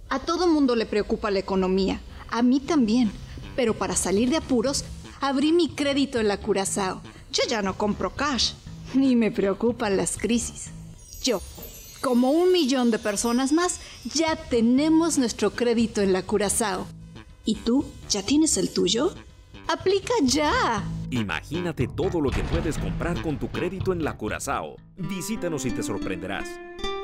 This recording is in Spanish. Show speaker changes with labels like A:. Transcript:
A: A todo mundo le preocupa la economía, a mí también. Pero para salir de apuros, abrí mi crédito en la Curazao. Yo ya no compro cash, ni me preocupan las crisis. Yo, como 1 millón de personas más, ya tenemos nuestro crédito en la Curazao. ¿Y tú? ¿Ya tienes el tuyo? ¡Aplica ya!
B: Imagínate todo lo que puedes comprar con tu crédito en la Curazao. Visítanos y te sorprenderás.